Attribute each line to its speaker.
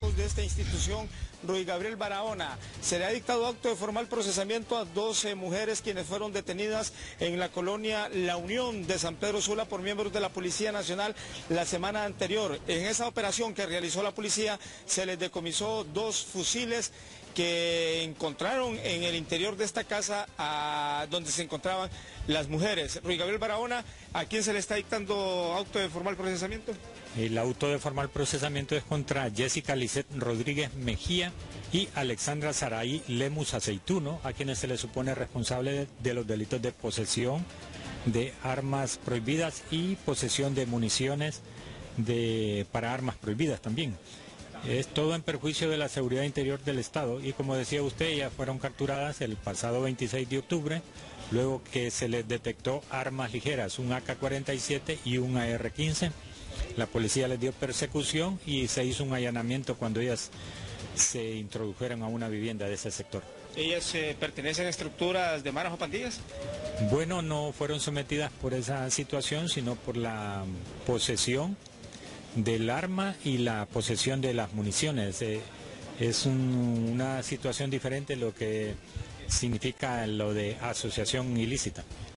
Speaker 1: de esta institución, Ruy Gabriel Barahona. Se le ha dictado acto de formal procesamiento a 12 mujeres quienes fueron detenidas en la colonia La Unión de San Pedro Sula por miembros de la Policía Nacional la semana anterior. En esa operación que realizó la policía se les decomisó 2 fusiles que encontraron en el interior de esta casa donde se encontraban las mujeres. Ruy Gabriel Barahona, ¿a quién se le está dictando auto de formal procesamiento?
Speaker 2: El auto de formal procesamiento es contra Jessica Lisset Rodríguez Mejía y Alexandra Saraí Lemus Aceituno, a quienes se les supone responsable de los delitos de posesión de armas prohibidas y posesión de municiones para armas prohibidas también. Es todo en perjuicio de la seguridad interior del Estado y, como decía usted, ellas fueron capturadas el pasado 26 de octubre, luego que se les detectó armas ligeras, un AK-47 y un AR-15. La policía les dio persecución y se hizo un allanamiento cuando ellas se introdujeron a una vivienda de ese sector.
Speaker 1: ¿Ellas pertenecen a estructuras de maras o pandillas?
Speaker 2: Bueno, no fueron sometidas por esa situación, sino por la posesión del arma y la posesión de las municiones. Es una situación diferente lo que significa lo de asociación ilícita.